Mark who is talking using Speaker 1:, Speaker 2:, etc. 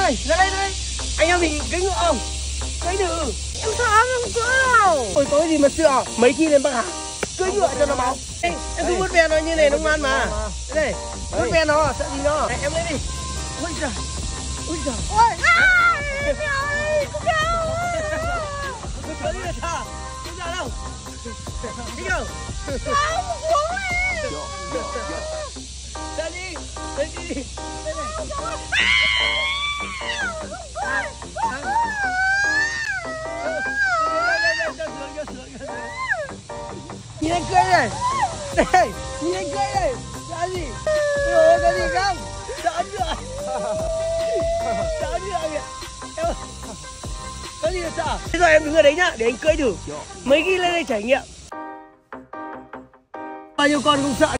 Speaker 1: ơi, ra đây. Anh em mình cưỡi ngựa không? Cưỡi thử.
Speaker 2: Em sợ không cưỡi đâu.
Speaker 1: Ôi có gì mà sợ, mấy khi lên Bắc Hà. Cưỡi ngựa cho nó máu. Ê, em cứ vuốt ve nó như này nó ngoan mà. Đây, vuốt ve nó, sợ gì nó. Này, em lên đi. Ôi giời. Ôi giời.
Speaker 2: Ôi, mèo ơi, con mèo.
Speaker 1: Cưỡi đi là sao? Không sợ đâu. Thích không?
Speaker 2: Không, xuống đi.
Speaker 1: Lên đi. Lên đi. Lên này. Nhìn anh cưỡi này. Đây, nhìn anh cưỡi này. Sợ gì? Ôi, có gì không? Sợ ngựa. Sợ ngựa kìa. Em ơi. Có gì mà sợ? Thế rồi em đứng ở đấy nhá, để anh cưỡi thử. Mấy khi lên đây trải nghiệm. Bao nhiêu con không sợ.